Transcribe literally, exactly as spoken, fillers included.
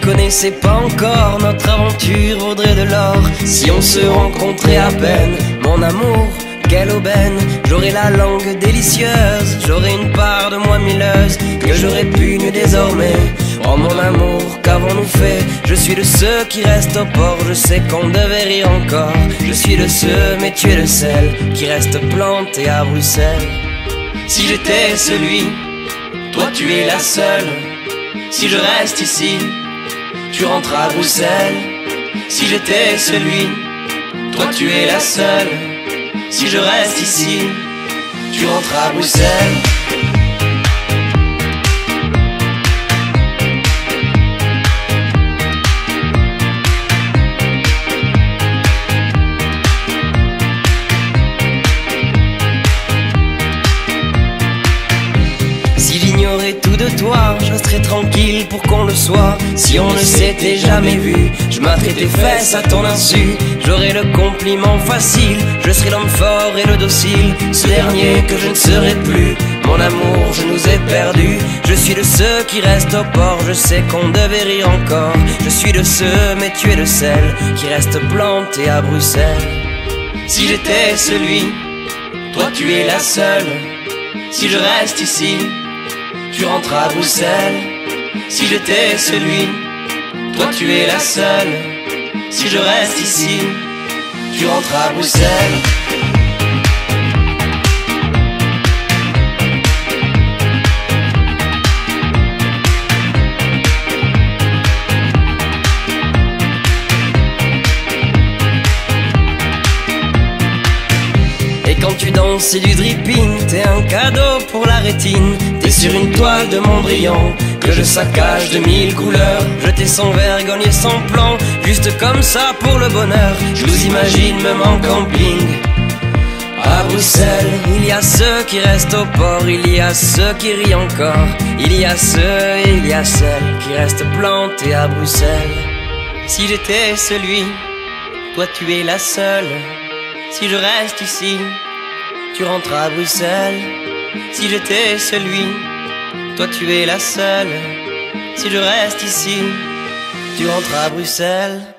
connaissais pas encore, notre aventure vaudrait de l'or si on se rencontrait à peine. Mon amour, quelle aubaine, j'aurais la langue délicieuse, j'aurais une part de moi mielleuse que j'aurais pu désormais. Oh mon amour, qu'avons-nous fait? Je suis de ceux qui restent au port, je sais qu'on devait rire encore. Je suis de ceux, mais tu es le seul qui reste planté à Bruxelles. Si j'étais celui, toi tu es la seule. Si je reste ici, tu rentres à Bruxelles. Si j'étais celui, toi tu es la seule. Si je reste ici, tu rentres à Bruxelles. Si j'ignorais tout de toi, je resterais tranquille pour qu'on le soit. Si on ne s'était jamais vu, je m'atterais tes fesses à ton insu. J'aurais le compliment facile, je serais l'homme fort et le docile, ce dernier que je ne serai plus. Mon amour, je nous ai perdus. Je suis de ceux qui restent au port, je sais qu'on devait rire encore. Je suis de ceux, mais tu es de celles qui restent plantés à Bruxelles. Si j'étais celui, toi tu es la seule. Si je reste ici, tu rentres à Bruxelles. Si j'étais celui, toi tu es la seule. Si je reste ici, tu rentres à Bruxelles. Et quand tu danses c'est du dripping, t'es un cadeau pour la rétine. T'es sur une toile de Mondrian que je saccage de mille couleurs. Jeter sans vergogne et sans plan, juste comme ça pour le bonheur. Je vous imagine même en camping à Bruxelles. Il y a ceux qui restent au port, il y a ceux qui rient encore. Il y a ceux et il y a celles qui restent plantés à Bruxelles. Si j'étais celui, toi tu es la seule. Si je reste ici, tu rentres à Bruxelles. Si j'étais celui, toi tu es la seule. Si je reste ici, tu rentres à Bruxelles.